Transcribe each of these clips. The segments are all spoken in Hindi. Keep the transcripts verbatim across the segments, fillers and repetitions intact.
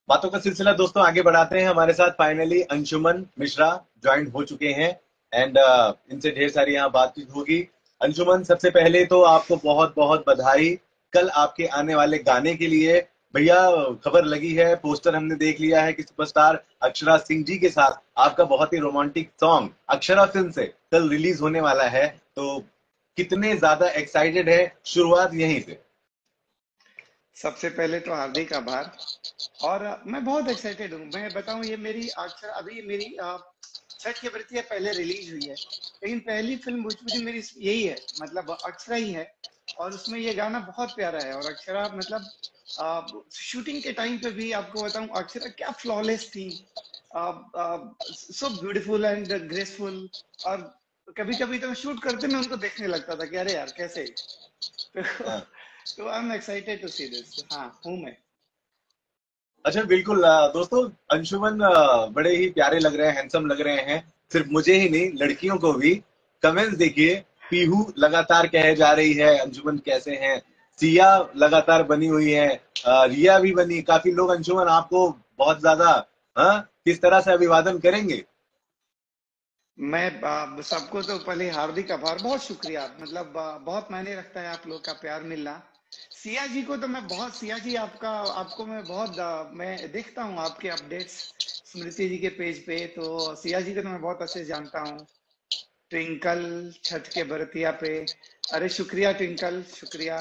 बातों का सिलसिला दोस्तों आगे बढ़ाते हैं। हमारे साथ फाइनली अंशुमन मिश्रा ज्वाइन हो चुके हैं एंड इनसे ढेर सारी यहाँ बातचीत होगी। अंशुमन, सबसे पहले तो आपको बहुत बहुत बधाई कल आपके आने वाले गाने के लिए। भैया, खबर लगी है, पोस्टर हमने देख लिया है कि सुपरस्टार अक्षरा सिंह जी के साथ आपका बहुत ही रोमांटिक सॉन्ग अक्षरा फिल्म से कल रिलीज होने वाला है। तो कितने ज्यादा एक्साइटेड है, शुरुआत यहीं से। सबसे पहले तो हार्दिक आभार। और अ, मैं बहुत एक्साइटेड हूँ। मैं बताऊं, ये मेरी अक्षर अभी मेरी अ, छठ की बरतिया पहले रिलीज हुई है, लेकिन पहली फिल्म भोजपुरी मेरी यही है, मतलब अक्षरा ही है। और उसमें ये गाना बहुत प्यारा है। और अक्षरा मतलब शूटिंग के टाइम पे भी आपको बताऊं, अक्षरा क्या फ्लॉलेस थी, सो ब्यूटीफुल एंड ग्रेसफुल। और कभी कभी तो शूट करते मैं उनको देखने लगता था कि अरे यार कैसे। तो हाँ। तो I am excited to see this. हाँ हूँ मैं। अच्छा, बिल्कुल। अ, दोस्तों, अंशुमन अ, बड़े ही प्यारे लग रहे हैं, हैंडसम लग रहे हैं। सिर्फ मुझे ही नहीं, लड़कियों को भी। कमेंट्स देखिए। पीहू लगातार कहे जा रही है अंशुमन कैसे हैं। सिया लगातार बनी हुई है। अ, रिया भी बनी। काफी लोग अंशुमन आपको बहुत ज्यादा, हाँ, किस तरह से अभिवादन करेंगे। मैं आ, सबको तो पहले हार्दिक आभार, बहुत शुक्रिया। मतलब आ, बहुत मायने रखता है आप लोग का प्यार मिलना। सिया जी को तो मैं बहुत, सिया जी आपका, आपको मैं बहुत आ, मैं देखता हूँ आपके अपडेट्स स्मृति जी के पेज पे। तो सिया जी को तो मैं बहुत अच्छे से जानता हूँ। ट्विंकल, छठ के बरतिया पे, अरे शुक्रिया ट्विंकल, शुक्रिया।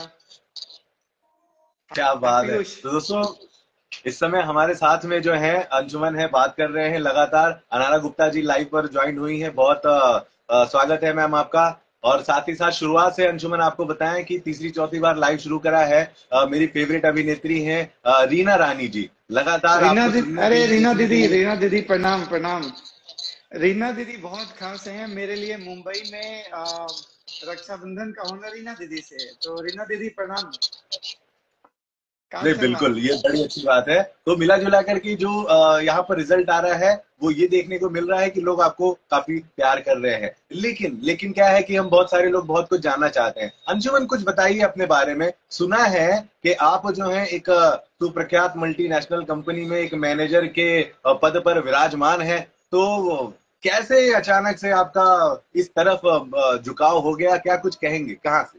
क्या हाँ बात है। पीयूष। तो दोस्तों, इस समय हमारे साथ में जो है अंशुमन है, बात कर रहे हैं लगातार। अनारा गुप्ता जी लाइव पर ज्वाइन हुई हैं। बहुत अ, अ, स्वागत है मैम आपका। और साथ ही साथ शुरुआत से अंशुमन आपको बताएं कि तीसरी चौथी बार लाइव शुरू करा है। अ, मेरी फेवरेट अभिनेत्री हैं अ, रीना रानी जी। लगातार रीना आपको दीदी, सुनने के अरे लिए, रीना देखने के दीदी, लिए। रीना दीदी प्रणाम प्रणाम। रीना दीदी बहुत खास हैं मेरे लिए। मुंबई में आ, रक्षाबंधन का होना रीना दीदी से है। तो रीना दीदी प्रणाम। कहाँ नहीं, चल रहा? बिल्कुल, ये बड़ी अच्छी बात है। तो मिला जुला करके जो अ, यहाँ पर रिजल्ट आ रहा है, वो ये देखने को मिल रहा है कि लोग आपको काफी प्यार कर रहे हैं। लेकिन लेकिन क्या है कि हम बहुत सारे लोग बहुत कुछ जानना चाहते हैं। अंशुमन, कुछ बताइए अपने बारे में। सुना है कि आप जो है एक अ, सुप्रख्यात मल्टीनेशनल कंपनी में एक मैनेजर के अ, पद पर विराजमान है। तो कैसे अचानक से आपका इस तरफ अ, झुकाव हो गया? क्या कुछ कहेंगे, कहाँ से?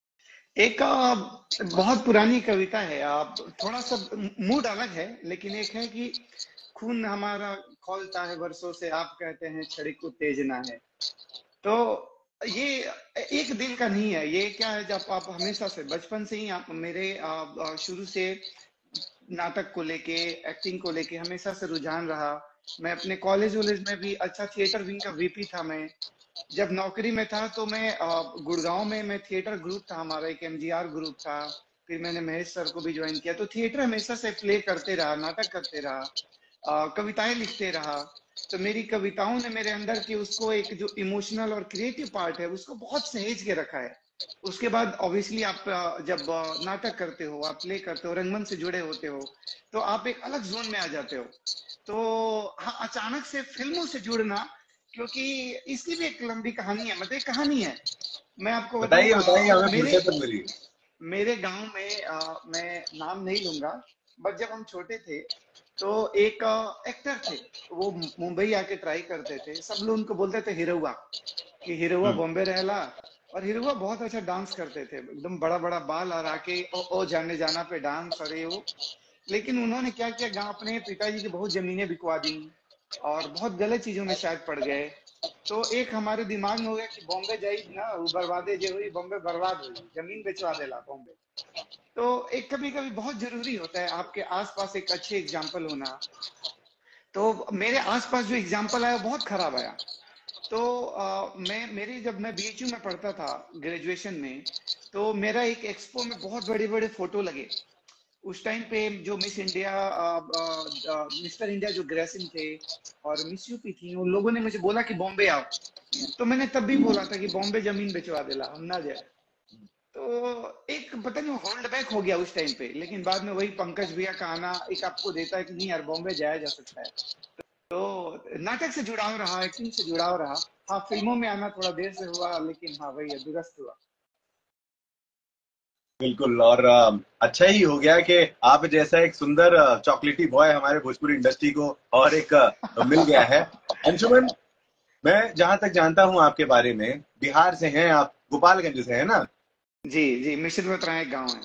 एक आ, बहुत पुरानी कविता है। आप थोड़ा सा मूड अलग है, लेकिन एक है कि खून हमारा खौलता है वर्षों से, आप कहते हैं छड़ी उत्तेजना है। तो ये एक दिन का नहीं है। ये क्या है, जब आप हमेशा से बचपन से ही आप मेरे आ, आ, शुरू से नाटक को लेके, एक्टिंग को लेके हमेशा से रुझान रहा। मैं अपने कॉलेज वॉलेज में भी अच्छा थिएटर विंग का वीपी था मैं। जब नौकरी में था तो मैं अ, गुड़गांव में मैं थिएटर ग्रुप था हमारा, एक एमजीआर ग्रुप था। फिर मैंने महेश सर को भी ज्वाइन किया। तो थिएटर हमेशा से प्ले करते रहा, नाटक करते रहा, अ, कविताएं लिखते रहा। तो मेरी कविताओं ने मेरे अंदर की उसको एक जो इमोशनल और क्रिएटिव पार्ट है उसको बहुत सहेज के रखा है। उसके बाद ऑब्वियसली आप अ, जब अ, नाटक करते हो, आप प्ले करते हो, रंगमंच से जुड़े होते हो, तो आप एक अलग जोन में आ जाते हो। तो हाँ, अचानक से फिल्मों से जुड़ना, क्योंकि इसकी भी एक लंबी कहानी है, मतलब एक कहानी है। मैं आपको बताऊं, बताइए बताइए, अ, हमें मेरे फुर्सत मिली। मेरे गांव में, अ, मैं नाम नहीं लूंगा, बट जब हम छोटे थे तो एक एक्टर थे। वो मुंबई आके ट्राई करते थे। सब लोग उनको बोलते थे हिरौआ, कि हिरौआ हम्म। बॉम्बे रहला। और हिरौआ बहुत अच्छा डांस करते थे, एकदम बड़ा बड़ा बाल और आके ओ, ओ जाने जाना पे डांस और ये वो। लेकिन उन्होंने क्या किया, गांव अपने पिताजी की बहुत जमीनें बिकवा दी और बहुत गलत चीजों में शायद पड़ गए। तो एक हमारे दिमाग में हो गया कि बॉम्बे जाई ना, वो बर्बादे जे हुई, बॉम्बे बर्बाद हुई, जमीन बेचवा देला बॉम्बे। तो एक कभी कभी बहुत जरूरी होता है आपके आसपास एक अच्छे एग्जाम्पल होना। तो मेरे आसपास जो एग्जाम्पल आया वो बहुत खराब आया। तो अ, मैं मेरी जब मैं बीएचयू में पढ़ता था ग्रेजुएशन में, तो मेरा एक एक्सपो में बहुत बड़े बड़े फोटो लगे। उस टाइम पे जो मिस इंडिया, मिस्टर इंडिया जो ग्रेसिम थे और मिस यूपी थी, उन लोगों ने मुझे बोला कि बॉम्बे आओ। तो मैंने तब भी बोला था कि बॉम्बे जमीन बेचवा देला, हम ना जाए। तो एक पता नहीं होल्ड बैक हो गया उस टाइम पे, लेकिन बाद में वही पंकज भैया का आना एक आपको देता है कि नहीं यार, बॉम्बे जाया जा सकता है। तो नाटक से जुड़ाव रहा, एक्टिंग से जुड़ाव रहा। हाँ, फिल्मों में आना थोड़ा देर से हुआ, लेकिन हाँ वही है, दुरुस्त हुआ। बिल्कुल। और अ, अच्छा ही हो गया कि आप जैसा एक सुंदर चॉकलेटी बॉय हमारे भोजपुरी इंडस्ट्री को और एक अ, मिल गया है। अंशुमन, मैं जहां तक जानता हूं आपके बारे में, बिहार से हैं आप, गोपालगंज से है ना? जी जी, मिश्र में एक गांव है।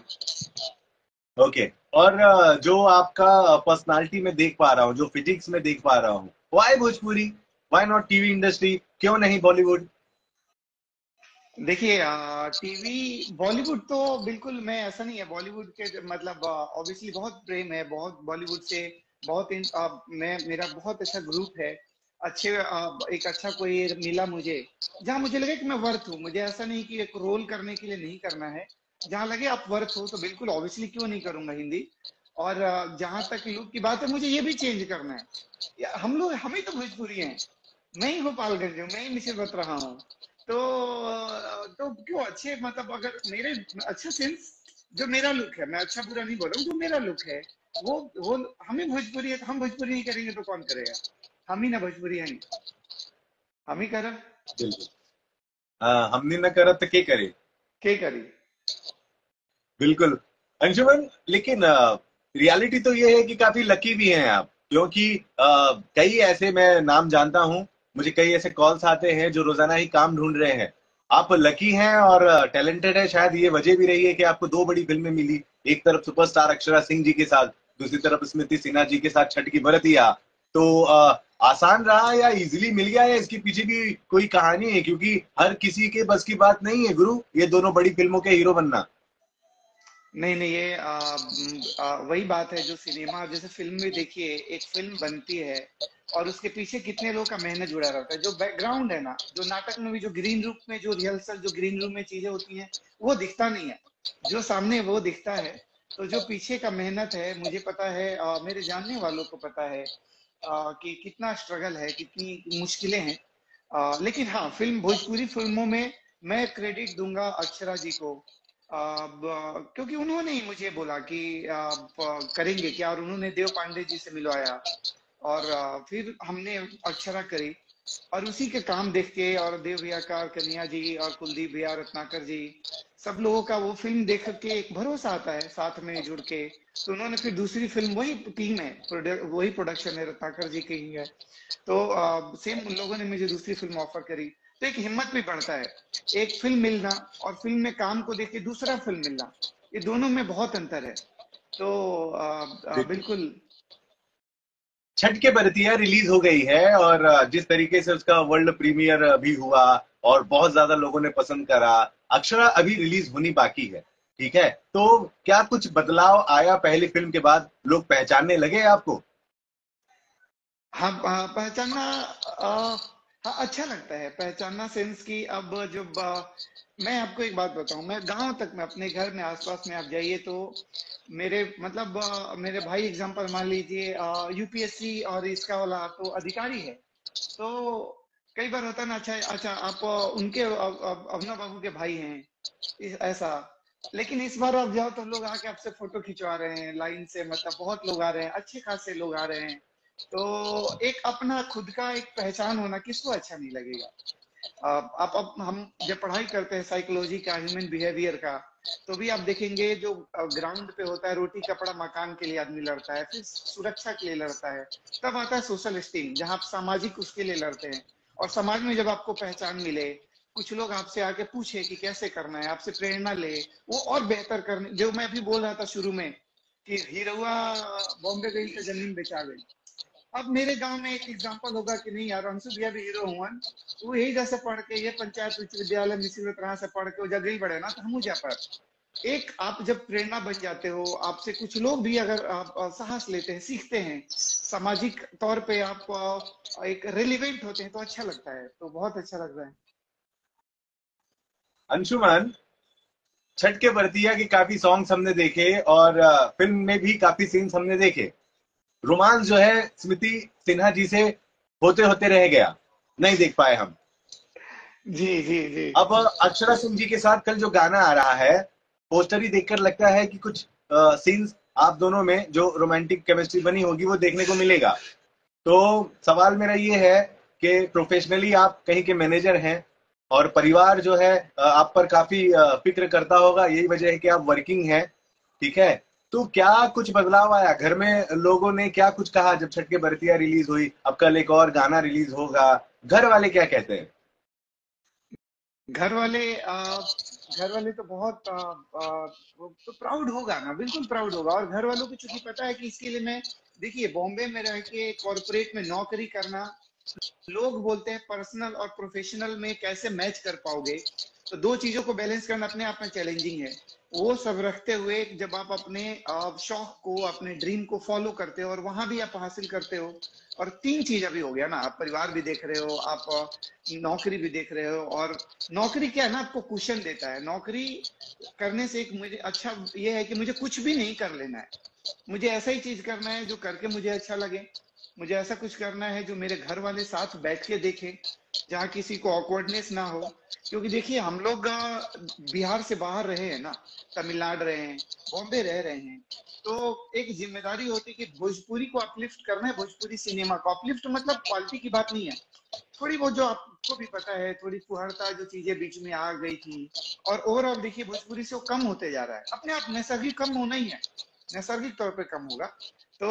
ओके। और अ, जो आपका पर्सनालिटी में देख पा रहा हूँ, जो फिजिक्स में देख पा रहा हूँ, why Bhojpuri, why not TV industry, क्यों नहीं बॉलीवुड? देखिए, टीवी बॉलीवुड तो बिल्कुल, मैं ऐसा नहीं है बॉलीवुड के मतलब ऑब्वियसली बहुत प्रेम है, बहुत बॉलीवुड से बहुत इन, अ, मैं मेरा बहुत अच्छा ग्रुप है। अच्छे अ, एक अच्छा कोई मिला मुझे, जहां मुझे लगे कि मैं वर्थ हूँ। मुझे ऐसा नहीं कि एक रोल करने के लिए नहीं करना है। जहां लगे आप वर्थ हो तो बिल्कुल ऑब्वियसली क्यों नहीं करूंगा हिंदी। और अ, जहां तक लुक की बात है, मुझे ये भी चेंज करना है। या हम लोग हम ही तो भोजपुरी हैं। मैं ही गोपालगंज हूँ, मैं ही मिसिर बत रहा हूँ। तो तो क्यों अच्छे मतलब अगर मेरे अच्छा सेंस, जो मेरा लुक है, मैं अच्छा बुरा नहीं बोल रहा हूँ, जो मेरा लुक है वो वो हमें भोजपुरी है, तो हम भोजपुरी नहीं करेंगे तो कौन करेगा? हम ही ना भोजपुरी हैं, हम ही करें। बिल्कुल। हाँ, हमने न करा तो के करे। के करी। बिल्कुल। अंशुमन, लेकिन रियलिटी तो ये है कि काफी लकी भी हैं आप, क्योंकि अ, कई ऐसे, मैं नाम जानता हूं, मुझे कई ऐसे कॉल्स आते हैं जो रोजाना ही काम ढूंढ रहे हैं। आप लकी हैं और टैलेंटेड है, शायद ये वजह भी रही है कि आपको दो बड़ी फिल्में मिली। एक तरफ सुपरस्टार अक्षरा सिंह जी के साथ, दूसरी तरफ स्मृति सिन्हा जी के साथ छठ की बरतिया। तो अ, आसान रहा या इजीली मिल गया, या इसके पीछे भी कोई कहानी है? क्योंकि हर किसी के बस की बात नहीं है गुरु, ये दोनों बड़ी फिल्मों के हीरो बनना। नहीं नहीं, ये आ, म, आ, वही बात है जो सिनेमा जैसे फिल्म में देखिए, एक फिल्म बनती है और उसके पीछे कितने लोगों का मेहनत जुड़ा रहता है। जो बैकग्राउंड है ना, जो नाटक में भी जो ग्रीन रूम में जो रिहर्सल, जो ग्रीन रूम में चीजें होती हैं, वो दिखता नहीं है। जो सामने वो दिखता है। तो जो पीछे का मेहनत है, मुझे पता है, आ, मेरे जानने वालों को पता है आ, कि कितना स्ट्रगल है, कितनी मुश्किलें हैं। आ, लेकिन हाँ, फिल्म भोजपुरी फिल्मों में मैं क्रेडिट दूंगा अक्षरा जी को। अब अ, क्योंकि उन्होंने ही मुझे बोला कि आप करेंगे क्या, और उन्होंने देव पांडे जी से मिलवाया। और अ, फिर हमने अक्षरा करी। और उसी के काम देख के, और देव भैया का, और कन्हैया जी, और कुलदीप भैया, रत्नाकर जी, सब लोगों का वो फिल्म देख के एक भरोसा आता है साथ में जुड़ के। तो उन्होंने फिर दूसरी फिल्म, वही टीम है, प्रोडक्ट वही प्रोडक्शन है, रत्नाकर जी की ही है। तो सेम उन लोगों ने मुझे दूसरी फिल्म ऑफर करी। तो एक हिम्मत भी बढ़ता है, एक फिल्म मिलना और फिल्म में काम को देख के दूसरा फिल्म मिलना, ये दोनों में बहुत अंतर है। तो आ, आ, बिल्कुल। बिल्कुल। छठ के बरतिया रिलीज हो गई है, और अ, जिस तरीके से उसका वर्ल्ड प्रीमियर भी हुआ और बहुत ज्यादा लोगों ने पसंद करा। अक्षरा अभी रिलीज होनी बाकी है, ठीक है? तो क्या कुछ बदलाव आया पहली फिल्म के बाद? लोग पहचानने लगे आपको? हाँ, प- पहचानना, आ, हाँ अच्छा लगता है पहचानना, सेंस की अब जब आ, मैं आपको एक बात बताऊं, मैं गांव तक में अपने घर में आसपास में आप जाइए तो मेरे मतलब आ, मेरे भाई एग्जांपल मान लीजिए, यूपीएससी और इसका वाला तो अधिकारी है। तो कई बार होता है ना, अच्छा अच्छा आप आ, उनके आ, आ, अभिनव बाबू के भाई हैं, इस- ऐसा। लेकिन इस बार आप जाओ तो लोग आके आपसे फोटो खिंचवा रहे हैं लाइन से, मतलब बहुत लोग आ रहे हैं, अच्छे खासे लोग आ रहे हैं। तो एक अपना खुद का एक पहचान होना किसको अच्छा नहीं लगेगा? आप आप अब हम जब पढ़ाई करते हैं साइकोलॉजी का, ह्यूमन बिहेवियर का, तो भी आप देखेंगे जो ग्राउंड पे होता है, रोटी कपड़ा मकान के लिए आदमी लड़ता है, फिर सुरक्षा के लिए लड़ता है। तब आता है सोशल स्टीम, जहां आप सामाजिक उसके लिए लड़ते हैं। और समाज में जब आपको पहचान मिले, कुछ लोग आपसे आके पूछे कि कैसे करना है, आपसे प्रेरणा ले, वो और बेहतर करने, जो मैं अभी बोल रहा था शुरू में कि हीरोआ बॉम्बे गई तो जमीन बेचा गई। अब मेरे गांव में एक एग्जांपल होगा कि नहीं यार, अंशु भैया भी हीरो हुआ, वो यही जैसे पढ़ के, ये पंचायत उच्च विद्यालय मिश्र तरह से पढ़ के वो जगह ही बढ़े ना, तो हम जा पर एक आप जब प्रेरणा बन जाते हो, आपसे कुछ लोग भी अगर आप अ, साहस लेते हैं, सीखते हैं, सामाजिक तौर पे आप अ, एक रेलिवेंट होते हैं, तो अच्छा लगता है, तो बहुत अच्छा लग रहा है। अंशुमन, छठ के बरतिया के काफी सॉन्ग्स हमने देखे, और अ, फिल्म में भी काफी सीन्स हमने देखे। रोमांस जो है स्मृति सिन्हा जी से होते होते रह गया, नहीं देख पाए हम। जी जी जी। अब अक्षरा सिंह जी के साथ कल जो गाना आ रहा है, पोस्टर ही देखकर लगता है कि कुछ सीन्स आप दोनों में जो रोमांटिक केमिस्ट्री बनी होगी वो देखने को मिलेगा। तो सवाल मेरा ये है कि प्रोफेशनली आप कहीं के मैनेजर हैं, और परिवार जो है अ, आप पर काफी अ, फिक्र करता होगा, यही वजह है कि आप वर्किंग हैं, ठीक है। तो क्या कुछ बदलाव आया घर में, लोगों ने क्या कुछ कहा जब छठ के बरतिया रिलीज हुई, अब कल एक और गाना रिलीज होगा, घर वाले क्या कहते हैं? घर वाले आ, घर वाले तो बहुत आ, आ, वो तो प्राउड होगा ना, बिल्कुल प्राउड होगा। और घर वालों को चूंकि पता है कि इसके लिए मैं, देखिए बॉम्बे में रह के कॉरपोरेट में नौकरी करना, लोग बोलते हैं पर्सनल और प्रोफेशनल में कैसे मैच कर पाओगे, तो दो चीजों को बैलेंस करना अपने आप में चैलेंजिंग है। वो सब रखते हुए जब आप अपने अ, शौक को, अपने ड्रीम को फॉलो करते हो और वहां भी आप हासिल करते हो, और तीन चीज अभी हो गया ना, आप परिवार भी देख रहे हो, आप अ, नौकरी भी देख रहे हो। और नौकरी क्या है ना, आपको कुशन देता है। नौकरी करने से एक मुझे अच्छा ये है कि मुझे कुछ भी नहीं कर लेना है, मुझे ऐसा ही चीज करना है जो करके मुझे अच्छा लगे। मुझे ऐसा कुछ करना है जो मेरे घर वाले साथ बैठ के देखें, जहाँ किसी को ऑकवर्डनेस ना हो। क्योंकि देखिए हम लोग अ, बिहार से बाहर रहे हैं ना, तमिलनाडु रहे हैं, बॉम्बे रह रहे हैं, तो एक जिम्मेदारी होती है कि भोजपुरी को अपलिफ्ट करना है। भोजपुरी सिनेमा को अपलिफ्ट मतलब क्वालिटी की बात नहीं है, थोड़ी बहुत जो आपको भी पता है, थोड़ी फुहड़ता जो चीजें बीच में आ गई थी, और ओवरऑल देखिए भोजपुरी से वो कम होते जा रहा है, अपने आप नैसर्गिक कम होना ही है, नैसर्गिक तौर पे कम होगा। तो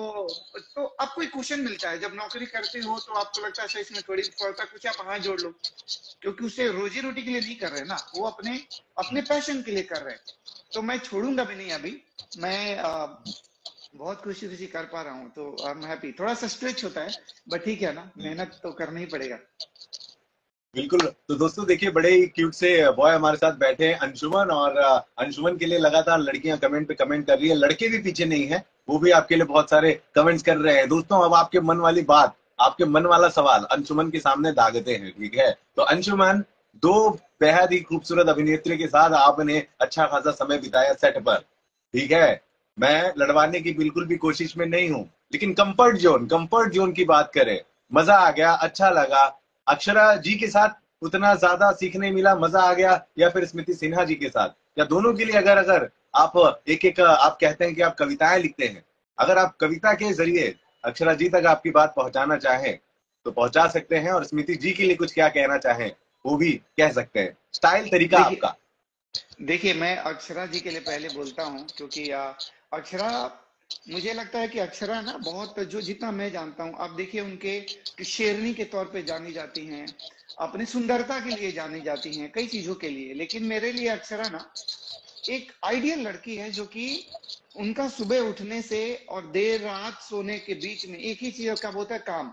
तो आपको एक क्वेश्चन मिलता है जब नौकरी करते हो, तो आपको लगता है अच्छा इसमें थोड़ी फुहड़ता कुछ आप हाथ जोड़ लो, क्योंकि उसे रोजी रोटी के लिए नहीं कर रहे ना, वो अपने अपने पैशन के लिए कर रहे हैं। तो मैं छोड़ूंगा भी नहीं अभी। मैं आ, बहुत खुशी खुशी कर पा रहा हूँ, तो आई एम हैप्पी। थोड़ा सा स्ट्रेच होता है, बट ठीक है ना, मेहनत तो करना ही पड़ेगा। बिल्कुल। तो दोस्तों देखिए, बड़े ही क्यूट से बॉय हमारे साथ बैठे हैं, अंशुमन। और अ, अंशुमन के लिए लगातार लड़कियां कमेंट पे कमेंट कर रही है, लड़के भी पीछे नहीं है, वो भी आपके लिए बहुत सारे कमेंट्स कर रहे हैं। दोस्तों अब आपके मन वाली बात, आपके मन वाला सवाल अंशुमन के सामने दागते हैं, ठीक है। तो अंशुमन, दो बेहद ही खूबसूरत अभिनेत्री के साथ आपने अच्छा खासा समय बिताया सेट पर, ठीक है। मैं लड़वाने की बिल्कुल भी कोशिश में नहीं हूं, लेकिन कंफर्ट जोन, कंफर्ट जोन की बात करें, मजा आ गया, अच्छा लगा। अक्षरा जी के साथ उतना ज्यादा सीखने मिला, मजा आ गया, या फिर स्मृति सिन्हा जी के साथ, या दोनों के लिए? अगर अगर आप एक एक, आप कहते हैं कि आप कविताएं लिखते हैं, अगर आप कविता के जरिए अक्षरा जी तक आपकी बात पहुंचाना चाहें तो पहुंचा सकते हैं, और स्मृति जी के लिए कुछ क्या कहना चाहें वो भी कह सकते हैं, स्टाइल तरीका देखिए आपका। देखिए मैं अक्षरा जी के लिए पहले बोलता हूँ, क्योंकि आ, अक्षरा, मुझे लगता है कि अक्षरा ना बहुत, जो जितना मैं जानता हूँ, आप देखिए उनके कि शेरनी के तौर पे जानी जाती हैं, अपनी सुंदरता के लिए जानी जाती हैं, कई चीजों के लिए। लेकिन मेरे लिए अक्षरा ना एक आइडियल लड़की है, जो कि उनका सुबह उठने से और देर रात सोने के बीच में एक ही चीज का होता है, काम।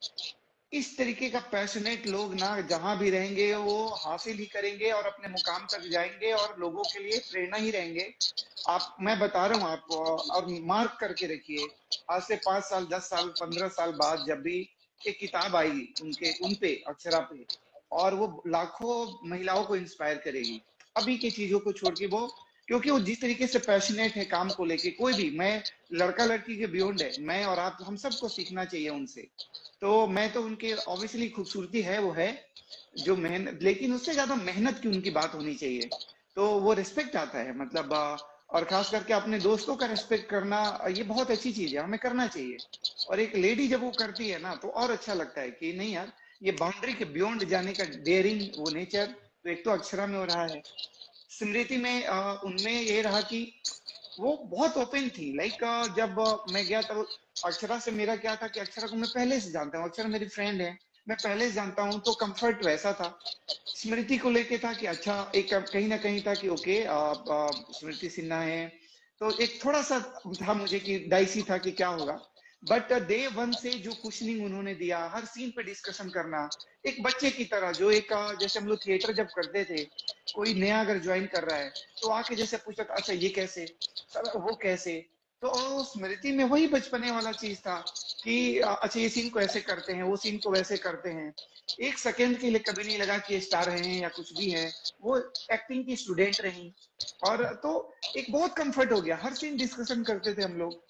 इस तरीके का पैशनेट लोग ना जहां भी रहेंगे वो हासिल ही करेंगे और अपने मुकाम तक जाएंगे और लोगों के लिए प्रेरणा ही रहेंगे। आप, मैं बता रहा हूँ आपको, और मार्क करके रखिए, आज से पांच साल, दस साल, पंद्रह साल बाद जब भी एक किताब आएगी उनके, उनपे, अक्षरा पे, और वो लाखों महिलाओं को इंस्पायर करेगी, अभी की चीजों को छोड़ के वो, क्योंकि वो जिस तरीके से पैशनेट है काम को लेके, कोई भी, मैं लड़का लड़की के बियॉन्ड है, मैं और आप हम सबको सीखना चाहिए उनसे। तो मैं तो उनके ऑब्वियसली खूबसूरती है वो है, जो मेहनत, लेकिन उससे ज्यादा मेहनत की उनकी बात होनी चाहिए, तो वो रिस्पेक्ट आता है। मतलब अ, और खास करके अपने दोस्तों का रिस्पेक्ट करना, अ, ये बहुत अच्छी चीज है, हमें करना चाहिए। और एक लेडी जब वो करती है ना, तो और अच्छा लगता है कि नहीं यार, ये बाउंड्री के बियॉन्ड जाने का डेयरिंग वो नेचर, तो एक तो अक्षरा में हो रहा है। स्मृति में अ, उनमें ये रहा कि वो बहुत ओपन थी। लाइक जब अ, मैं गया तब, अक्षरा से मेरा क्या था कि अक्षरा को मैं पहले से जानता हूँ, अक्षरा मेरी फ्रेंड है, मैं पहले से जानता हूँ, तो कंफर्ट वैसा था। स्मृति को लेके था कि अच्छा, एक कहीं ना कहीं था कि ओके, स्मृति सिन्हा है, तो एक थोड़ा सा था मुझे कि डाइसी था कि क्या होगा। बट डे वन से जो कुशनिंग उन्होंने दिया, हर सीन पे डिस्कशन करना, एक बच्चे की तरह, जो एक अ, जैसे हम लोग थिएटर जब करते थे, कोई नया अगर ज्वाइन कर रहा है तो आके जैसे पूछता था, अच्छा ये कैसे, सर वो कैसे। तो स्मृति में वही बचपने वाला चीज था कि अ, अच्छा ये सीन को ऐसे करते हैं, वो सीन को वैसे करते हैं। एक सेकंड के लिए कभी नहीं लगा कि ये स्टार हैं या कुछ भी है, वो एक्टिंग की स्टूडेंट रही। और तो एक बहुत कंफर्ट हो गया, हर सीन डिस्कशन करते थे हम लोग।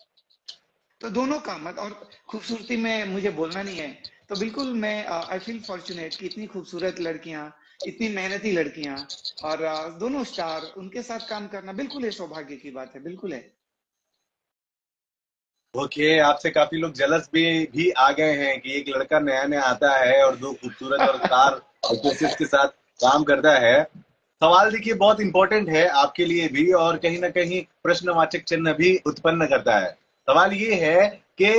तो दोनों का मत, और खूबसूरती में मुझे बोलना नहीं है। तो बिल्कुल मैं, आई फील फॉर्चुनेट कि इतनी खूबसूरत लड़कियां, इतनी मेहनती लड़कियां, और uh, दोनों स्टार, उनके साथ काम करना बिल्कुल ये सौभाग्य की बात है, बिल्कुल है। ओके, आपसे काफी लोग जलस भी भी आ गए हैं कि एक लड़का नया नया आता है और दो खूबसूरत और स्टार एक्ट्रेसेस के साथ काम करता है। सवाल देखिए बहुत इंपॉर्टेंट है आपके लिए भी, और कहीं ना कहीं प्रश्नवाचक चिन्ह भी उत्पन्न करता है। सवाल ये है कि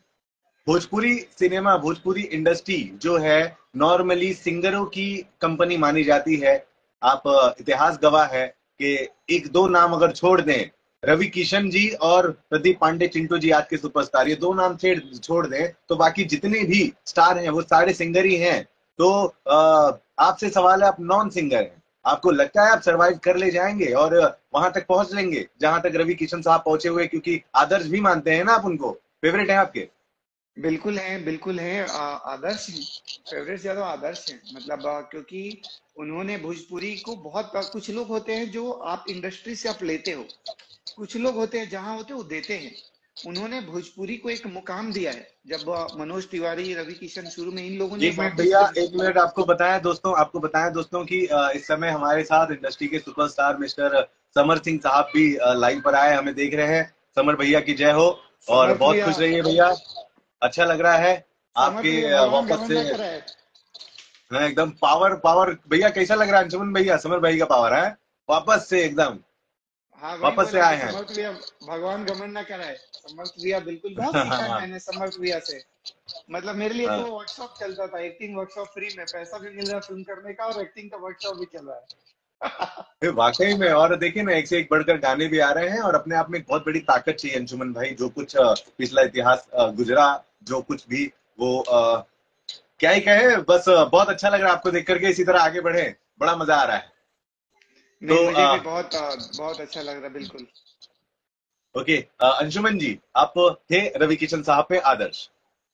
भोजपुरी सिनेमा, भोजपुरी इंडस्ट्री जो है, नॉर्मली सिंगरों की कंपनी मानी जाती है। आप अ, इतिहास गवाह है कि एक दो नाम अगर छोड़ दें, रवि किशन जी और प्रदीप पांडे, चिंटू जी आज के सुपरस्टार, ये दो नाम छेड़ छोड़ दें तो बाकी जितने भी स्टार हैं वो सारे सिंगर ही हैं। तो अ, आपसे सवाल है, आप नॉन सिंगर हैं, आपको लगता है आप सरवाइव कर ले जाएंगे और वहां तक पहुंच लेंगे जहां तक रवि किशन साहब पहुंचे हुए, क्योंकि आदर्श भी मानते हैं ना आप उनको, फेवरेट है आपके? बिल्कुल है, बिल्कुल है। आ, आदर्श हैं, फेवरेट ज्यादा आदर्श हैं। मतलब आ, क्योंकि उन्होंने भोजपुरी को बहुत आ, कुछ लोग होते हैं जो आप इंडस्ट्री से आप लेते हो, कुछ लोग होते हैं जहां होते हैं वो देते हैं। उन्होंने भोजपुरी को एक मुकाम दिया है। जब आ, मनोज तिवारी, रवि किशन, शुरू में इन लोगों ने एक मिनट वापस भैया, जब एक मिनट, आपको बताएं दोस्तों, आपको बताएं दोस्तों कि अ, इस समय हमारे साथ इंडस्ट्री के सुपरस्टार मिस्टर समर सिंह साहब भी लाइव पर आए, हमें देख रहे हैं। समर भैया की जय हो। और समर्थ बहुत भैया, खुश रहिए भैया, अच्छा लग रहा है समर्थ आपके भैया अ, भगवान वापस गमन से। ना कराए। हाँ, एकदम पावर पावर भैया, कैसा लग रहा है अंशुमन भैया? समर भाई का पावर है वापस से एकदम, हाँ वही वापस से बोला कि आए हैं। समर्थ भैया भगवान गमन ना कराए। समर्थ भैया बिल्कुल, बहुत सीखा है मैंने समर्थ भैया से। मतलब मेरे लिए तो हाँ, वर्कशॉप चलता था, एक्टिंग वर्कशॉप, फ्री में पैसा भी मिल रहा है फिल्म करने का, और एक्टिंग का वर्कशॉप भी चल रहा है। फिर वाकई में, और देखिए ना, एक से एक बढ़कर गाने भी आ रहे हैं, और अपने आप में एक बहुत बड़ी ताकत चाहिए अंशुमन भाई। जो कुछ अ, पिछला इतिहास अ, गुजरा, जो कुछ भी, वो अ, क्या ही कहे, बस अ, बहुत अच्छा लग रहा है आपको देख करके। इसी तरह आगे बढ़े, बड़ा मजा आ रहा है। नहीं, तो मुझे अ, भी बहुत अ, बहुत अच्छा लग रहा है, बिल्कुल। ओके, अ, अंशुमन जी, आप थे रवि किशन साहब पे आदर्श।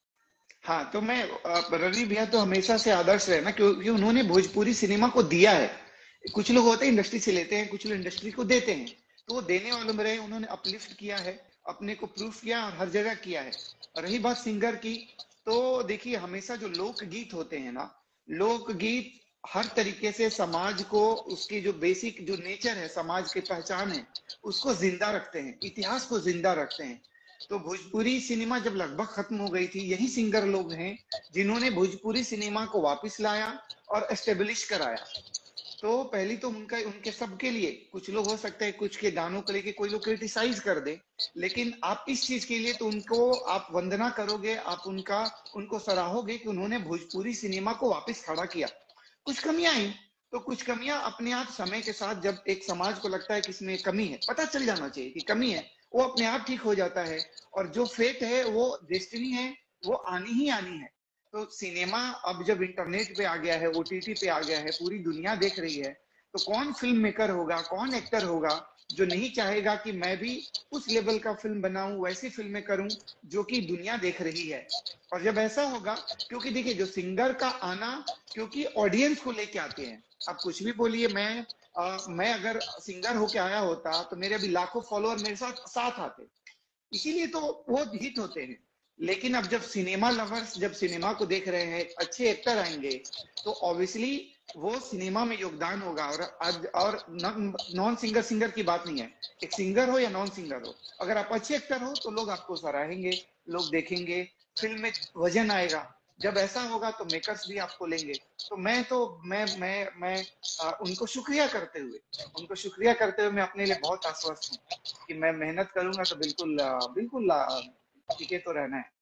हाँ, तो मैं अ, रवि भैया तो हमेशा से आदर्श रहे ना, क्योंकि उन्होंने भोजपुरी सिनेमा को दिया है। कुछ लोग होते हैं इंडस्ट्री से लेते हैं, कुछ लोग इंडस्ट्री को देते हैं। तो वो देने वालों में रहे, उन्होंने अपलिफ्ट किया है, अपने को प्रूफ किया और हर जगह किया है। और रही बात सिंगर की, तो देखिए हमेशा जो लोकगीत होते हैं ना, लोकगीत हर तरीके से समाज को, उसकी जो बेसिक जो नेचर है, समाज की पहचान है, उसको जिंदा रखते हैं, इतिहास को जिंदा रखते हैं। तो भोजपुरी सिनेमा जब लगभग खत्म हो गई थी, यही सिंगर लोग हैं जिन्होंने भोजपुरी सिनेमा को वापस लाया और एस्टेब्लिश कराया। तो पहली तो उनका, उनके सबके लिए, कुछ लोग हो सकते हैं कुछ के गानों को लेके कोई लोग क्रिटिसाइज कर दे, लेकिन आप इस चीज के लिए तो उनको आप वंदना करोगे, आप उनका, उनको सराहोगे कि उन्होंने भोजपुरी सिनेमा को वापस खड़ा किया। कुछ कमियां आई, तो कुछ कमियां अपने आप समय के साथ, जब एक समाज को लगता है कि इसमें कमी है, पता चल जाना चाहिए कि कमी है, वो अपने आप ठीक हो जाता है। और जो फेट है, वो डेस्टिनी है, वो आनी ही आनी है। तो सिनेमा अब जब इंटरनेट पे आ गया है, ओटीटी पे आ गया है, पूरी दुनिया देख रही है, तो कौन फिल्म मेकर होगा, कौन एक्टर होगा जो नहीं चाहेगा कि मैं भी उस लेवल का फिल्म बनाऊं, वैसी फिल्में करूं जो कि दुनिया देख रही है। और जब ऐसा होगा, क्योंकि देखिए जो सिंगर का आना, क्योंकि ऑडियंस को लेके आते हैं। आप कुछ भी बोलिए, मैं आ, मैं अगर सिंगर होके आया होता तो मेरे अभी लाखों फॉलोअर मेरे साथ साथ आते, इसीलिए तो वो हिट होते हैं। लेकिन अब जब सिनेमा लवर्स जब सिनेमा को देख रहे हैं, अच्छे एक्टर आएंगे, तो ऑब्वियसली वो सिनेमा में योगदान होगा। और आज, और नॉन सिंगर सिंगर की बात नहीं है, एक सिंगर हो या नॉन सिंगर हो, अगर आप अच्छे एक्टर हो तो लोग आपको सराहेंगे, लोग देखेंगे, फिल्म में वजन आएगा। जब ऐसा होगा तो मेकर्स भी आपको लेंगे। तो मैं तो मैं मैं मैं आ, उनको शुक्रिया करते हुए उनको शुक्रिया करते हुए मैं अपने लिए बहुत आश्वस्त हूँ कि मैं मेहनत करूंगा तो बिल्कुल अ, बिल्कुल अ, टिके तो रहना है।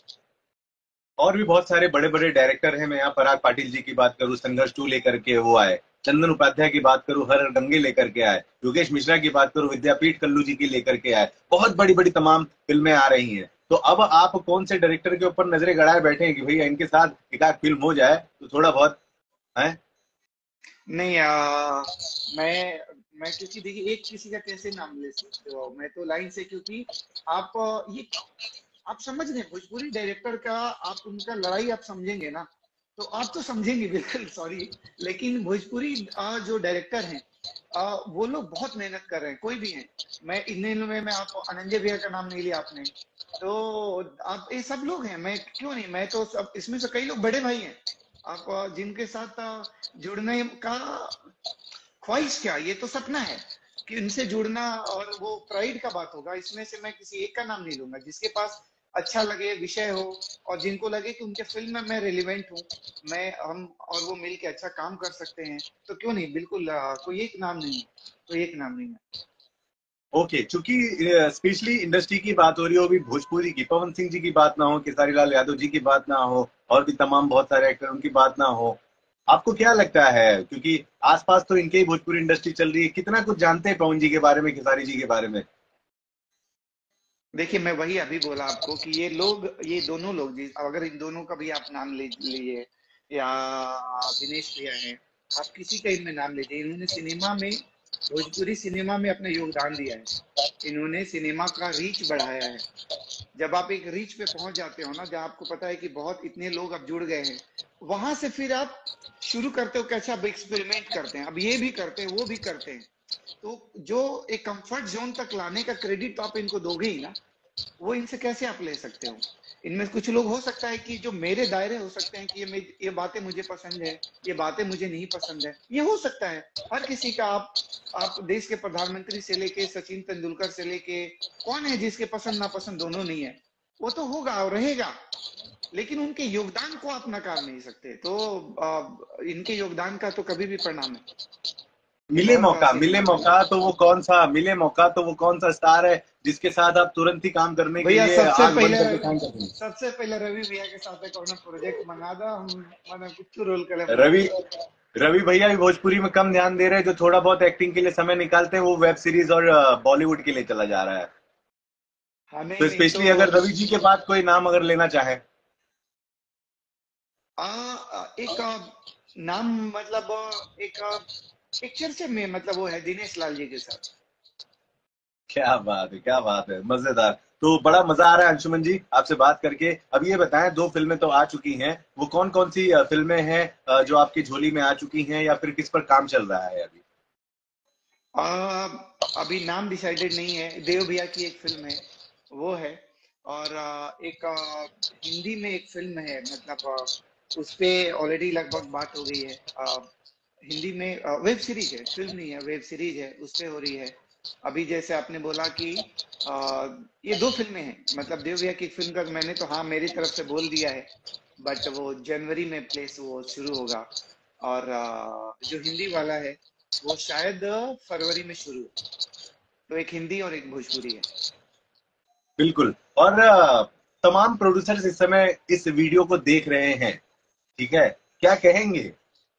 और भी बहुत सारे बड़े बड़े डायरेक्टर हैं। मैं यहाँ पराग पाटिल जी की बात करूँ, संघर्ष टू लेकर के वो आए। चंदन उपाध्याय की बात करूँ, हर गंगे लेकर के आए। योगेश मिश्रा की बात करूँ, विद्यापीठ कल्लू जी की लेकर के आए। बहुत बड़ी बड़ी तमाम फिल्में आ रही हैं। तो अब आप कौन से डायरेक्टर के ऊपर नजरें गड़ाए बैठे हैं कि भैया इनके साथ एक आध फिल्म हो जाए तो थोड़ा बहुत है? नहीं, आ, मैं मैं क्योंकि देखिए एक किसी का कैसे नाम ले सकते हो, मैं तो लाइन से, क्योंकि आप अ, ये आप समझ रहे हैं भोजपुरी डायरेक्टर का, आप उनका लड़ाई आप समझेंगे ना, तो आप तो समझेंगे बिल्कुल, सॉरी। लेकिन भोजपुरी अ, जो डायरेक्टर हैं, अ, वो लोग बहुत मेहनत कर रहे हैं, कोई भी है। मैं इन्हीं में मैं आप अनंजय भैया का नाम नहीं लिया आपने, तो आप ये सब लोग हैं, मैं क्यों नहीं, मैं तो सब इसमें से कई लोग बड़े भाई हैं आप, अ, जिनके साथ अ, जुड़ने का ख्वाहिश क्या, ये तो सपना है कि उनसे जुड़ना और वो प्राइड का बात होगा। इसमें से मैं किसी एक का नाम नहीं लूंगा, जिसके पास अच्छा लगे विषय हो और जिनको लगे कि उनके फिल्म में मैं रिलेवेंट हूँ, मैं हम और वो मिलके अच्छा काम कर सकते हैं, तो क्यों नहीं, बिल्कुल अ, कोई एक नाम नहीं है, कोई एक नाम नहीं है। ओके, चूंकि स्पेशली इंडस्ट्री की बात हो रही हो, अभी भोजपुरी की पवन सिंह जी की बात ना हो, खेसारी लाल यादव जी की बात ना हो, और भी तमाम बहुत सारे एक्टर उनकी बात ना हो, आपको क्या लगता है, क्योंकि आसपास तो इनके ही भोजपुरी इंडस्ट्री चल रही है, कितना कुछ जानते हैं पवन जी के बारे में, खेसारी जी के बारे में? देखिए, मैं वही अभी बोला आपको कि ये लोग, ये दोनों लोग, जिस अगर इन दोनों का भी आप नाम ले लिए, या दिनेश भैया हैं, आप किसी का इनमें नाम लीजिए, इन्होंने सिनेमा में, भोजपुरी सिनेमा में अपना योगदान दिया है। इन्होंने सिनेमा का रीच बढ़ाया है। जब आप एक रीच पे पहुंच जाते हो ना, जब आपको पता है कि बहुत इतने लोग अब जुड़ गए हैं, वहां से फिर आप शुरू करते हो कि अच्छा अब एक्सपेरिमेंट करते हैं, अब ये भी करते हैं, वो भी करते हैं। तो जो एक कंफर्ट जोन तक लाने का क्रेडिट तो आप इनको दोगे ही ना, वो इनसे कैसे आप ले सकते हो? इनमें कुछ लोग हो सकता है कि जो मेरे दायरे हो सकते हैं कि ये ये बातें मुझे पसंद है, ये बातें मुझे नहीं पसंद है, ये हो सकता है। हर किसी का, आप आप देश के प्रधानमंत्री से लेके सचिन तेंदुलकर से लेके, कौन है जिसके पसंद नापसंद दोनों नहीं है? वो तो होगा और रहेगा, लेकिन उनके योगदान को आप नकार नहीं सकते। तो आ, इनके योगदान का तो कभी भी प्रणाम है। मिले बहुत मौका, मिले आशीर्वाद है। मौका तो वो कौन सा मिले मौका तो वो कौन सा स्टार है जिसके साथ आप तुरंत ही काम करने के भैया लिए सबसे आंख बंद पहले करके काम करते हैं? सबसे पहले रवि भैया के साथ एक और प्रोजेक्ट मंगा दो, हम मैंने कुछ रोल करे बना रवि दो। रवि भैया भी भोजपुरी में कम ध्यान दे रहे हैं, जो थोड़ा बहुत एक्टिंग के लिए समय निकालते हैं वो वेब सीरीज और बॉलीवुड के लिए चला जा रहा है। हाँ, नहीं तो नहीं तो स्पेशली अगर रवि जी के बाद कोई नाम अगर लेना चाहे? आ, आ, एक आ, नाम, मतलब आ, एक आ, एक चर्चे में, मतलब वो है दिनेश लाल जी के साथ। क्या बात है, क्या बात है, मजेदार। तो बड़ा मजा आ रहा है अंशुमन जी आपसे बात करके। अब ये बताएं, दो फिल्में तो आ चुकी हैं, वो कौन कौन सी अ, फिल्में हैं अ, जो आपकी झोली में आ चुकी हैं, या फिर किस पर काम चल रहा है अभी? आ, अभी नाम डिसाइडेड नहीं है। देव भैया की एक फिल्म है, वो है। और आ, एक आ, हिंदी में एक फिल्म है, मतलब आ, उस पे ऑलरेडी लगभग बात हो गई है। आ, हिंदी में आ, वेब सीरीज है, फिल्म नहीं है, वेब सीरीज है, उस पे हो रही है। अभी जैसे आपने बोला कि आ, ये दो फिल्में हैं, मतलब देव भैया की एक फिल्म का मैंने तो हाँ मेरी तरफ से बोल दिया है, बट वो जनवरी में प्लेस वो शुरू होगा। और आ, जो हिंदी वाला है वो शायद फरवरी में शुरू हो। तो एक हिंदी और एक भोजपुरी है। बिल्कुल। और अ, तमाम प्रोड्यूसर्स इस समय इस वीडियो को देख रहे हैं, ठीक है, क्या कहेंगे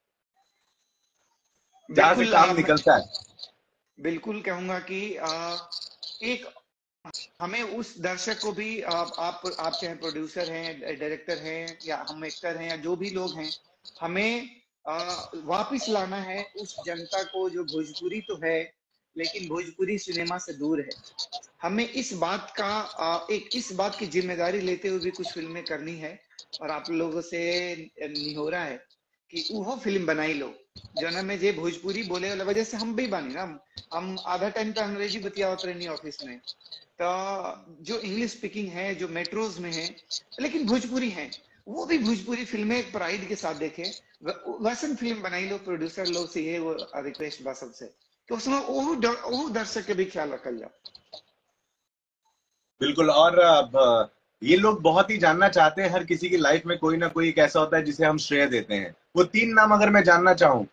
जहां से बिल्कुल आ, काम मैं निकलता है? बिल्कुल कहूंगा कि आ, एक हमें उस दर्शक को भी, आ, आप आप चाहे प्रोड्यूसर हैं, डायरेक्टर हैं, या हम एक्टर हैं, या जो भी लोग हैं, हमें आ, वापिस लाना है उस जनता को जो भोजपुरी तो है लेकिन भोजपुरी सिनेमा से दूर है। हमें इस बात का आ, एक इस बात की जिम्मेदारी लेते हुए भी कुछ फिल्में करनी है। और आप लोगों से निहोरा है कि वो फिल्म बनाई लो जो ना में जे भोजपुरी बोले वाला वजह से हम भी बानी ना, हम आधा टाइम तो अंग्रेजी बतियावत रहनी ऑफिस में, तो जो इंग्लिश स्पीकिंग है, जो मेट्रोज में है, लेकिन भोजपुरी है, वो भी भोजपुरी फिल्में एक प्राइड के साथ देखे। वैसन फिल्म बनाई लो, प्रोड्यूसर लोग से ये वो रिक्वेस्ट बा सबसे कि उसमें वो दर- वो दर्शक के भी ख्याल रखल जाओ। बिल्कुल। और अब अ, ये लोग बहुत ही जानना चाहते हैं, हर किसी की लाइफ में कोई ना कोई एक ऐसा होता है जिसे हम श्रेय देते हैं। वो तीन नाम अगर मैं जानना चाहूं,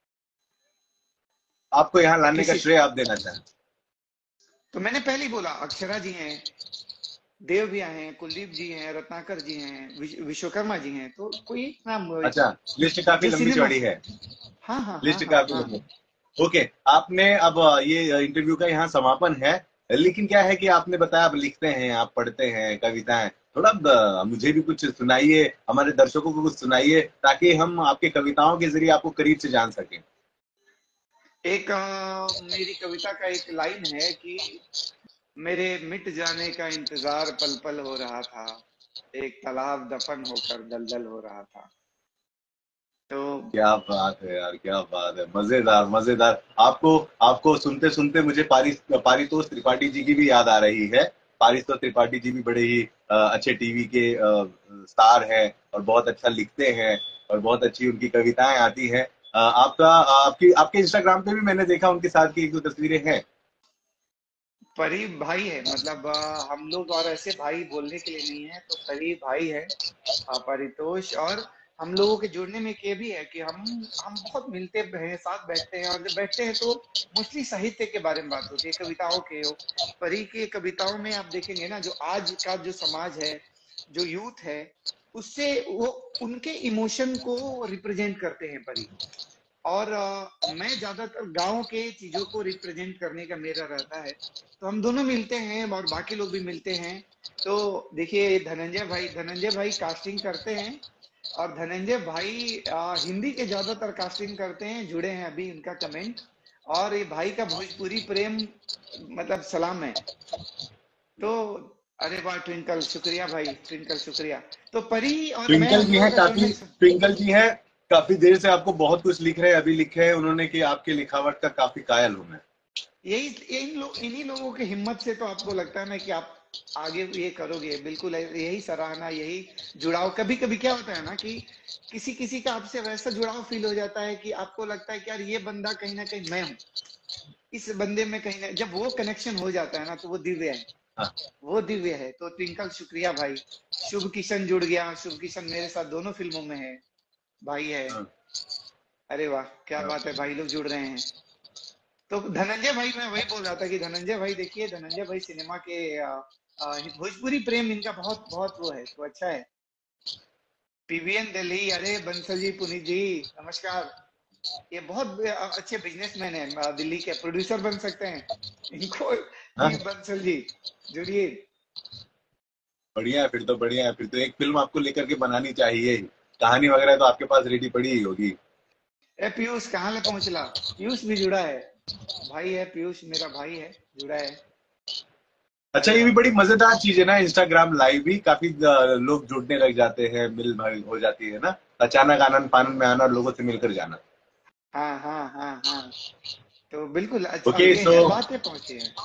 आपको यहाँ लाने का किसी, श्रेय आप देना चाहें? तो मैंने पहले ही बोला, अक्षरा जी हैं, देव भैया हैं, कुलदीप जी हैं, रत्नाकर जी हैं, विश, विश्वकर्मा जी हैं, तो कोई एक नाम वो, अच्छा, लिस्ट काफी जो लंबी सिनेमा चौड़ी से, है। हाँ हाँ हाँ लिस्ट हाँ काफी हाँ। लंबी। ओके, आपने अब अ, ये इंटरव्यू का यहाँ समापन है, लेकिन क्या है कि आपने बताया आप लिखते हैं, आप पढ़ते हैं कविताएं, थोड़ा अ, मुझे भी कुछ सुनाइए, हमारे दर्शकों को कुछ सुनाइए, ताकि हम आपके कविताओं के जरिए आपको करीब से जान सकें। एक अ, मेरी कविता का एक लाइन है कि मेरे मिट जाने का इंतजार पल पल हो रहा था, एक तालाब दफन होकर दलदल हो रहा था। तो क्या बात है यार, क्या बात है, मजेदार मजेदार। आपको आपको सुनते सुनते मुझे पारिस पारितोष त्रिपाठी जी की भी याद आ रही है। पारितोष त्रिपाठी जी भी बड़े ही अ, अच्छे टीवी के अ, स्टार हैं, और बहुत अच्छा लिखते हैं, और बहुत अच्छी उनकी कविताएं आती हैं। अ, आपका आपकी आपके इंस्टाग्राम पे भी मैंने देखा उनके साथ की एक दो तस्वीरें हैं। परी भाई है, मतलब अ, हम लोग और ऐसे भाई बोलने के लिए नहीं है, तो परी भाई है अ, परितोष। और हम लोगों के जुड़ने में ये भी है कि हम हम बहुत मिलते हैं, साथ बैठते हैं, और जब बैठते हैं तो मोस्टली साहित्य के बारे में बात होती है, कविताओं के हो। परी की कविताओं में आप देखेंगे ना, जो आज का जो समाज है, जो यूथ है, उससे वो उनके इमोशन को रिप्रेजेंट करते हैं परी। और अ, मैं ज्यादातर गांव के चीजों को रिप्रेजेंट करने का मेरा रहता है, तो हम दोनों मिलते हैं और बाकी लोग भी मिलते हैं। तो देखिए, धनंजय भाई धनंजय भाई कास्टिंग करते हैं, और धनंजय भाई अ, हिंदी के ज्यादातर कास्टिंग करते हैं, जुड़े हैं अभी इनका कमेंट। और ये भाई का भोजपुरी प्रेम, मतलब सलाम है। तो अरे वाह ट्विंकल, शुक्रिया भाई, ट्विंकल शुक्रिया। तो परी और मैं, ट्विंकल हम जी लोगों हैं का काफी, जुड़ने। ट्विंकल जी हैं काफी देर से आपको बहुत कुछ लिख रहे हैं, अभी लिखे हैं उन्होंने कि आपके लिखावट का काफी कायल हूं मैं। यही इन लो, इन्हीं लोगों की हिम्मत से तो आपको लगता है ना कि आप आगे ये करोगे, बिल्कुल यही सराहना, यही जुड़ाव। कभी कभी क्या होता है ना कि किसी किसी का आपसे वैसा जुड़ाव फील हो जाता है कि आपको लगता है कि यार ये बंदा कहीं ना कहीं मैं हूँ, इस बंदे में कहीं ना, जब वो कनेक्शन हो जाता है ना, तो वो दिव्य है, हाँ, वो दिव्य है। तो ट्विंकल शुक्रिया भाई। शुभ किशन जुड़ गया, शुभ किशन मेरे साथ दोनों फिल्मों में है, भाई है। हाँ, अरे वाह, क्या हाँ। बात है, भाई लोग जुड़ रहे हैं। तो धनंजय भाई, मैं वही बोल रहा था कि धनंजय भाई, देखिए धनंजय भाई सिनेमा के अ, अ, भोजपुरी प्रेम इनका बहुत बहुत वो है, तो अच्छा है। पीवीएन दिल्ली, अरे बंसल जी, पुनीत जी, नमस्कार। ये बहुत अ, अच्छे बिजनेसमैन है, अ, दिल्ली के प्रोड्यूसर बन सकते हैं इनको। हाँ, प्लीज बंसल जी जुड़िए। बढ़िया है, फिर तो बढ़िया है, फिर तो एक फिल्म आपको लेकर के बनानी चाहिए ही। कहानी वगैरह तो आपके पास रेडी पड़ी ही होगी। ए पीयूष कहाँ ले पहुंचला, पीयूष भी जुड़ा है, भाई है पीयूष, मेरा भाई है, जुड़ा है। अच्छा, अरे ये भी वाह। बड़ी मजेदार चीज है ना, इंस्टाग्राम लाइव भी काफी अ, लोग जुड़ने लग जाते हैं, मिल भल हो जाती है ना, अचानक आनंद फानंद में आना और लोगों से मिलकर जाना। हाँ हाँ हाँ हाँ। तो बिल्कुल अच्छा, ओके, ये सो है, बातें पहुंची है।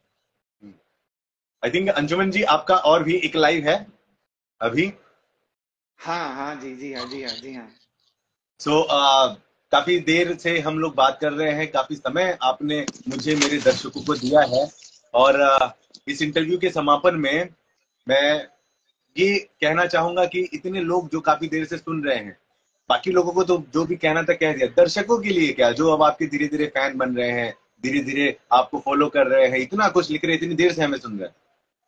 आई थिंक अंजुमन जी आपका और भी एक लाइव है अभी। हाँ हाँ जी जी हाँ जी हाँ जी हाँ। सो so, uh, काफी देर से हम लोग बात कर रहे हैं, काफी समय आपने मुझे मेरे दर्शकों को दिया है, और uh, इस इंटरव्यू के समापन में मैं ये कहना चाहूंगा कि इतने लोग जो काफी देर से सुन रहे हैं, बाकी लोगों को तो जो भी कहना था कह दिया, दर्शकों के लिए क्या, जो अब आपके धीरे धीरे फैन बन रहे हैं, धीरे धीरे आपको फॉलो कर रहे हैं, इतना कुछ लिख रहे हैं, इतनी देर से हमें सुन रहे हैं।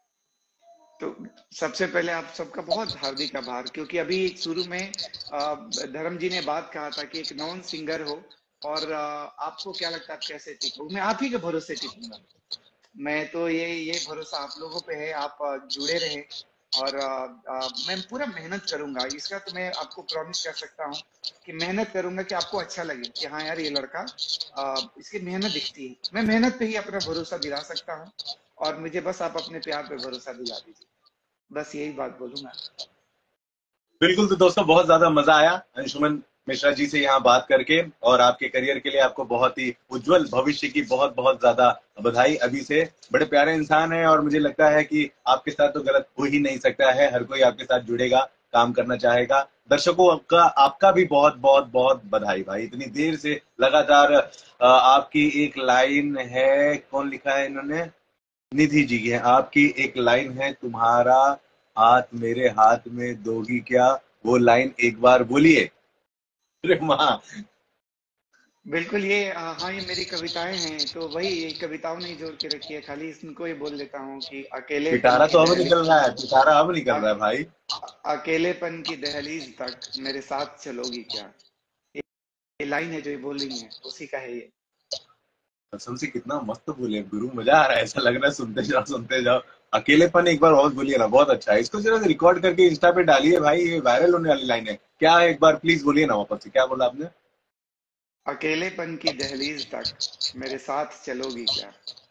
तो सबसे पहले आप सबका बहुत हार्दिक आभार, क्योंकि अभी शुरू में अ, धर्म जी ने बात कहा था कि एक नॉन सिंगर हो, और अ, आपको क्या लगता है आप कैसे टिको, मैं आप ही के भरोसे टिकूंगा। मैं तो ये ये भरोसा आप लोगों पे है, आप अ, जुड़े रहे। और अ, अ, मैं पूरा मेहनत करूंगा, इसका तो मैं आपको प्रॉमिस कर सकता हूँ कि मेहनत करूंगा कि आपको अच्छा लगे कि हाँ यार ये लड़का, अ, इसकी मेहनत दिखती है। मैं मेहनत पे ही अपना भरोसा दिला सकता हूँ, और मुझे बस आप अपने प्यार पे भरोसा दिला दीजिए, बस यही बात बोलूंगा। बिल्कुल, तो दोस्तों बहुत ज्यादा मजा आया अंशुमन मिश्रा जी से यहाँ बात करके, और आपके करियर के लिए आपको बहुत ही उज्जवल भविष्य की बहुत बहुत ज्यादा बधाई अभी से। बड़े प्यारे इंसान हैं, और मुझे लगता है कि आपके साथ तो गलत हो ही नहीं सकता है, हर कोई आपके साथ जुड़ेगा, काम करना चाहेगा। दर्शकों आपका आपका भी बहुत बहुत बहुत बधाई भाई, इतनी देर से लगातार। अ, आपकी एक लाइन है, कौन लिखा है इन्होंने, निधि जी की है, आपकी एक लाइन है, तुम्हारा हाथ मेरे हाथ में दोगी क्या, वो लाइन एक बार बोलिए। अरे माँ, बिल्कुल, ये अ, हाँ, ये मेरी कविताएं हैं, तो वही ये कविताओं ने ही जोड़ के रखी है, खाली इनको ही बोल देता हूँ कि अकेलेपन पिटारा की तो अब दहलीज, निकल रहा है, पिटारा अब निकल रहा है भाई। अकेलेपन की दहलीज तक मेरे साथ चलोगी क्या। ये लाइन है जो ये बोल रही है, उसी का है ये। कसम से कितना मस्त बोले गुरु, मजा आ रहा है, ऐसा लग रहा है सुनते जाओ सुनते जाओ। अकेलेपन एक बार और बोलिए ना, बहुत अच्छा है, इसको जरा रिकॉर्ड करके इंस्टा पे डालिए भाई, ये वायरल होने वाली लाइन है। क्या है, एक बार प्लीज बोलिए ना वापस से, क्या बोला आपने। अकेलेपन की दहलीज तक मेरे साथ चलोगी क्या।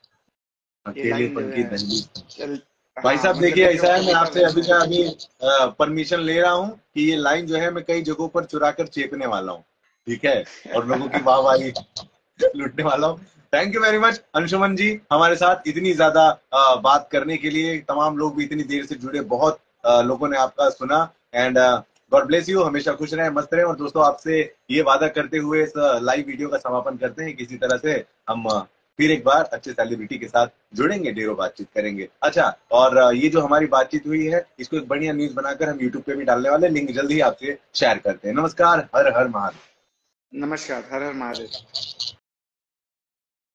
ये लाइन जो अकेलेपन की है, दहलीज। चल, भाई हाँ साहब मतलब देखिए, एक ऐसा है, मैं कविता आपसे वैसा अभी है। का अभी परमिशन ले रहा हूँ कि ये लाइन जो है मैं कई जगहों पर चुरा कर चेपने वाला हूँ, ठीक है, और लोगों की वाहवाही लूटने वाला हूँ। Thank you very much Anshuman ji, हमारे साथ इतनी ज्यादा अ, बात करने के लिए। तमाम लोग भी इतनी देर से जुड़े, बहुत अ, लोगों ने आपका सुना, एंड गॉड ब्लेस यू, हमेशा खुश रहें, मस्त रहें। और दोस्तों आपसे ये वादा करते हुए इस लाइव वीडियो का समापन करते हैं, किसी तरह से हम फिर एक बार अच्छे सेलिब्रिटी के साथ जुड़ेंगे, ढेरों बातचीत करेंगे। अच्छा, और अ, ये जो हमारी बातचीत हुई है इसको एक बढ़िया न्यूज बनाकर हम यूट्यूब पे भी डालने वाले हैं, लिंक जल्दी ही आपसे शेयर करते हैं। नमस्कार, हर हर महादेव। नमस्कार, हर हर महादेव।